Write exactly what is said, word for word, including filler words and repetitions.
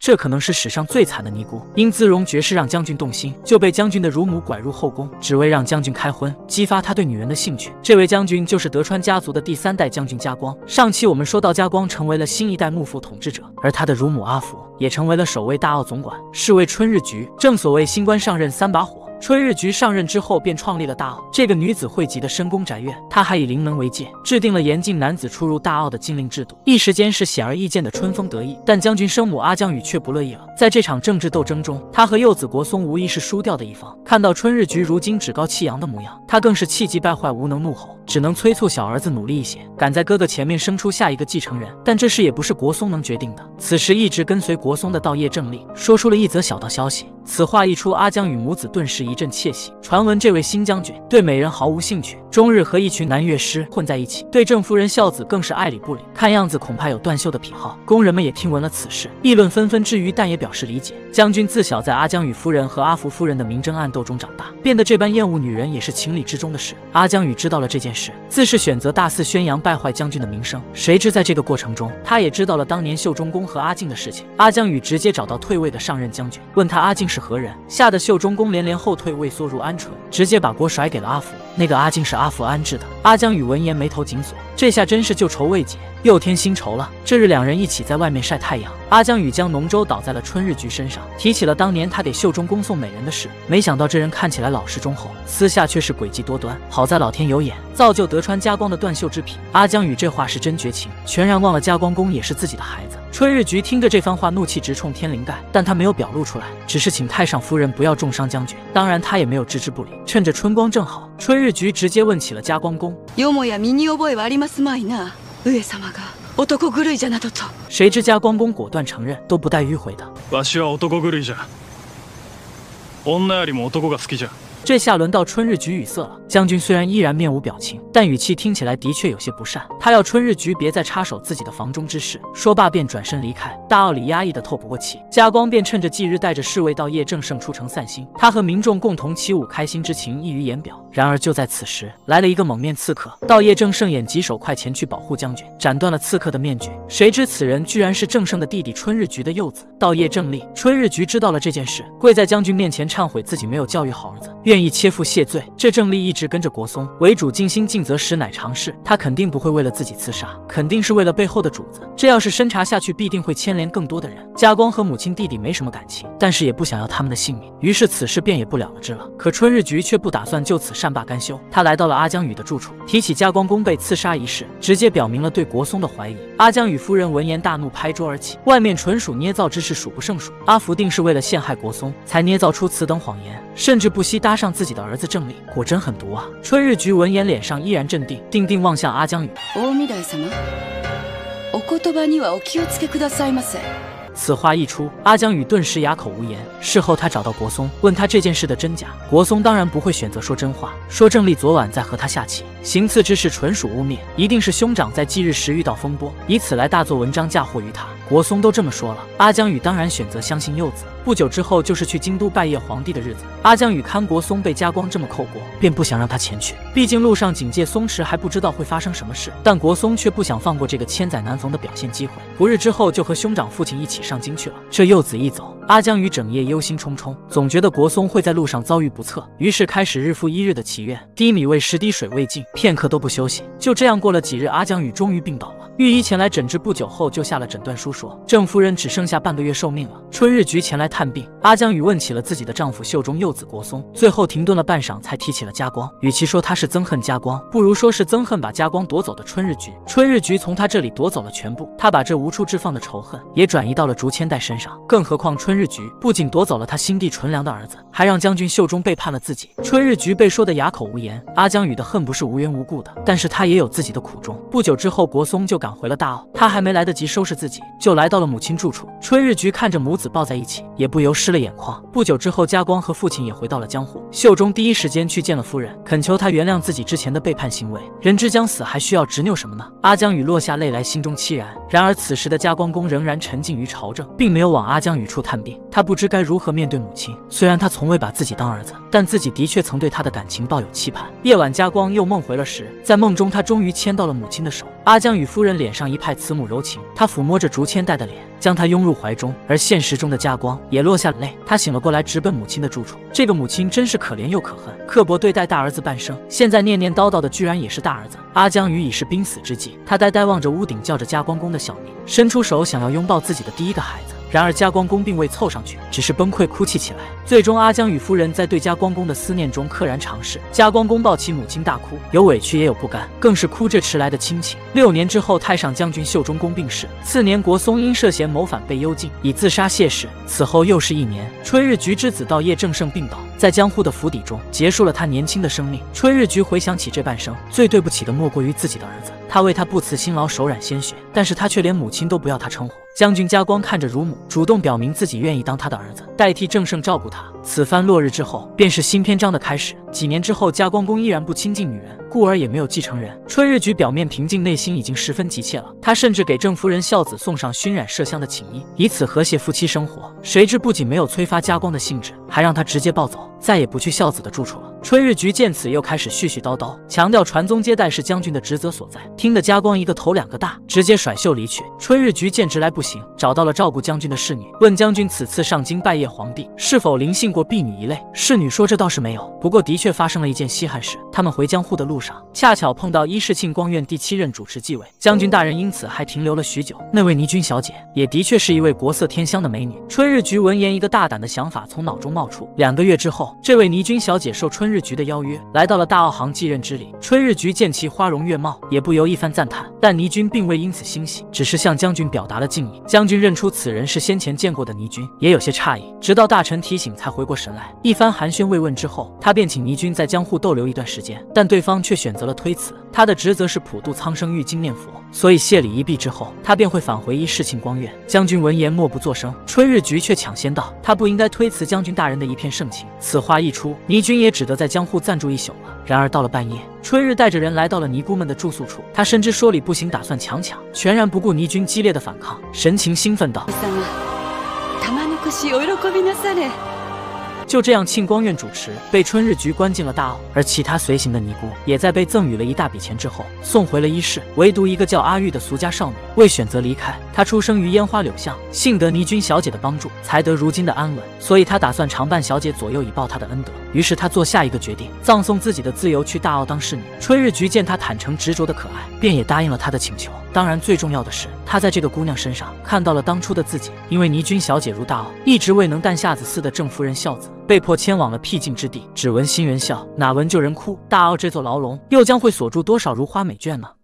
这可能是史上最惨的尼姑。因姿容绝世让将军动心，就被将军的乳母拐入后宫，只为让将军开荤，激发他对女人的兴趣。这位将军就是德川家族的第三代将军家光。上期我们说到，家光成为了新一代幕府统治者，而他的乳母阿福也成为了守卫大奥总管，是为春日局。正所谓新官上任三把火。 春日局上任之后，便创立了大奥这个女子汇集的深宫宅院。他还以灵门为界，制定了严禁男子出入大奥的禁令制度。一时间是显而易见的春风得意，但将军生母阿江羽却不乐意了。在这场政治斗争中，他和幼子国松无疑是输掉的一方。看到春日局如今趾高气扬的模样，他更是气急败坏，无能怒吼，只能催促小儿子努力一些，赶在哥哥前面生出下一个继承人。但这事也不是国松能决定的。此时一直跟随国松的道业正立说出了一则小道消息。 此话一出，阿江羽母子顿时一阵窃喜。传闻这位新将军对美人毫无兴趣，终日和一群男乐师混在一起，对郑夫人孝子更是爱理不理，看样子恐怕有断袖的癖好。宫人们也听闻了此事，议论纷纷之余，但也表示理解。将军自小在阿江羽夫人和阿福夫人的明争暗斗中长大，变得这般厌恶女人也是情理之中的事。阿江羽知道了这件事，自是选择大肆宣扬，败坏将军的名声。谁知在这个过程中，他也知道了当年秀忠公和阿靖的事情。阿江羽直接找到退位的上任将军，问他阿靖是何人，吓得秀忠公连连后退，畏缩入鹌鹑，直接把锅甩给了阿福。那个阿靖是阿福安置的。阿江羽闻言眉头紧锁，这下真是旧仇未解，又添新仇了。这日两人一起在外面晒太阳，阿江羽将浓粥倒在了春日局身上，提起了当年他给秀忠公送美人的事。没想到这人看起来老实忠厚，私下却是诡计多端。好在老天有眼，造就德川家光的断袖之癖。阿江羽这话是真绝情，全然忘了家光公也是自己的孩子。春日局听着这番话，怒气直冲天灵盖，但他没有表露出来，只是请太上夫人不要重伤将军。当然，他也没有置之不理。趁着春光正好，春日局直接问起了家光公。 よもや身に覚えはありますまいな。上様が男狂いじゃなどと。 谁知家光公果断承认，都不带迂回的。 わしは男狂いじゃ。女よりも男が好きじゃ。 这下轮到春日局语塞了。将军虽然依然面无表情，但语气听起来的确有些不善。他要春日局别再插手自己的房中之事。说罢便转身离开。大奥里压抑的透不过气，家光便趁着忌日带着侍卫到叶正胜出城散心。他和民众共同起舞，开心之情溢于言表。然而就在此时，来了一个蒙面刺客。道叶正胜眼疾手快前去保护将军，斩断了刺客的面具。谁知此人居然是正胜的弟弟春日局的幼子道叶正立。春日局知道了这件事，跪在将军面前忏悔自己没有教育好儿子，愿意切腹谢罪。这正立一直跟着国松，为主尽心尽责，实乃常事。他肯定不会为了自己刺杀，肯定是为了背后的主子。这要是深查下去，必定会牵连更多的人。家光和母亲弟弟没什么感情，但是也不想要他们的性命，于是此事便也不了了之了。可春日局却不打算就此善罢甘休，他来到了阿江羽的住处，提起家光公被刺杀一事，直接表明了对国松的怀疑。阿江羽夫人闻言大怒，拍桌而起，外面纯属捏造之事，数不胜数。阿福定是为了陷害国松，才捏造出此等谎言，甚至不惜搭上自己的儿子正立，果真狠毒啊！春日局闻言脸上依然镇定，定定望向阿江羽。 大御台様、お言葉にはお気をつけくださいませ。 此话一出，阿江羽顿时哑口无言。事后他找到国松，问他这件事的真假。国松当然不会选择说真话，说正立昨晚在和他下棋，行刺之事纯属污蔑，一定是兄长在忌日时遇到风波，以此来大做文章嫁祸于他。国松都这么说了，阿江羽当然选择相信幼子。不久之后就是去京都拜谒皇帝的日子，阿江羽看国松被家光这么扣过，便不想让他前去。毕竟路上警戒松弛，还不知道会发生什么事。但国松却不想放过这个千载难逢的表现机会，不日之后就和兄长父亲一起上京去了。这幼子一走，阿江羽整夜忧心忡忡，总觉得国松会在路上遭遇不测，于是开始日复一日的祈愿，滴米未食，滴水未进，片刻都不休息。就这样过了几日，阿江羽终于病倒了。御医前来诊治，不久后就下了诊断书，说郑夫人只剩下半个月寿命了。春日局前来探病，阿江羽问起了自己的丈夫秀忠幼子国松，最后停顿了半晌，才提起了家光。与其说他是憎恨家光，不如说是憎恨把家光夺走的春日局。春日局从他这里夺走了全部，他把这无处置放的仇恨也转移到了竹千代身上。更何况春日局不仅夺走了他心地纯良的儿子，还让将军秀忠背叛了自己。春日局被说得哑口无言。阿江羽的恨不是无缘无故的，但是他也有自己的苦衷。不久之后，国松就赶回了大奥，他还没来得及收拾自己，就来到了母亲住处。春日局看着母子抱在一起，也不由湿了眼眶。不久之后，家光和父亲也回到了江户，秀忠第一时间去见了夫人，恳求他原谅自己之前的背叛行为。人之将死，还需要执拗什么呢？阿江羽落下泪来，心中凄然。然而此时的家光公仍然沉浸于朝政，并没有往阿江羽处探病。他不知该如何面对母亲，虽然他从从未把自己当儿子，但自己的确曾对他的感情抱有期盼。夜晚，家光又梦回了时，在梦中他终于牵到了母亲的手。阿江与夫人脸上一派慈母柔情，他抚摸着竹千代的脸，将她拥入怀中。而现实中的家光也落下了泪，他醒了过来，直奔母亲的住处。这个母亲真是可怜又可恨，刻薄对待大儿子半生，现在念念叨叨的居然也是大儿子。阿江与已是濒死之际，他呆呆望着屋顶叫着家光公的小名，伸出手想要拥抱自己的第一个孩子。然而家光公并未凑上去，只是崩溃哭泣起来。最终，阿江与夫人在对家光公的思念中溘然长逝。家光公抱起母亲大哭，有委屈也有不甘，更是哭着迟来的亲情。六年之后，太上将军秀忠公病逝。次年，国松因涉嫌谋反被幽禁，以自杀谢世。此后又是一年，春日局之子道叶正胜病倒，在江户的府邸中结束了他年轻的生命。春日局回想起这半生，最对不起的莫过于自己的儿子。他为他不辞辛劳，手染鲜血，但是他却连母亲都不要他称呼。将军家光看着乳母，主动表明自己愿意当他的儿子，代替正胜照顾他。此番落日之后，便是新篇章的开始。几年之后，家光公依然不亲近女人，故而也没有继承人。春日局表面平静，内心已经十分急切了。他甚至给郑夫人孝子送上熏染麝香的锦衣，以此和谐夫妻生活。谁知不仅没有催发家光的兴致，还让他直接暴走，再也不去孝子的住处了。春日局见此，又开始絮絮叨叨，强调传宗接代是将军的职责所在，听得家光一个头两个大，直接甩袖离去。春日局见直来不行，找到了照顾将军的侍女，问将军此次上京拜谒皇帝，是否临幸过婢女一类。侍女说这倒是没有，不过的确发生了一件稀罕事。他们回江户的路上，恰巧碰到伊势庆光院第七任主持继位，将军大人因此还停留了许久。那位倪君小姐也的确是一位国色天香的美女。春日局闻言，一个大胆的想法从脑中冒出。两个月之后，这位倪君小姐受春日局的邀约，来到了大奥行继任之礼。春日局见其花容月貌，也不由一番赞叹，但倪君并未因此欣喜，只是向将军表达了敬意。将军认出此人是先前见过的倪君，也有些诧异，直到大臣提醒才回过神来。一番寒暄慰问之后，他便请倪君在江户逗留一段时间，但对方却选择了推辞。他的职责是普渡苍生玉京念佛，所以谢礼一毕之后，他便会返回伊势庆光院。将军闻言默不作声，春日局却抢先道：“他不应该推辞将军大人的一片盛情。”此话一出，倪君也只得在江户暂住一宿了。然而到了半夜，春日带着人来到了尼姑们的住宿处，他深知说理不行，打算强抢，全然不顾倪君激烈的反抗，神情兴奋道：“就这样，庆光院主持被春日局关进了大奥，而其他随行的尼姑也在被赠予了一大笔钱之后送回了伊势。唯独一个叫阿玉的俗家少女未选择离开。她出生于烟花柳巷，幸得倪君小姐的帮助，才得如今的安稳，所以她打算常伴小姐左右，以报她的恩德。于是她做下一个决定，葬送自己的自由，去大奥当侍女。春日局见她坦诚执着的可爱，便也答应了她的请求。当然，最重要的是，他在这个姑娘身上看到了当初的自己。因为倪君小姐如大奥，一直未能诞下子嗣的郑夫人孝子，被迫迁往了僻静之地，只闻新人笑，哪闻旧人哭。大奥这座牢笼，又将会锁住多少如花美眷呢？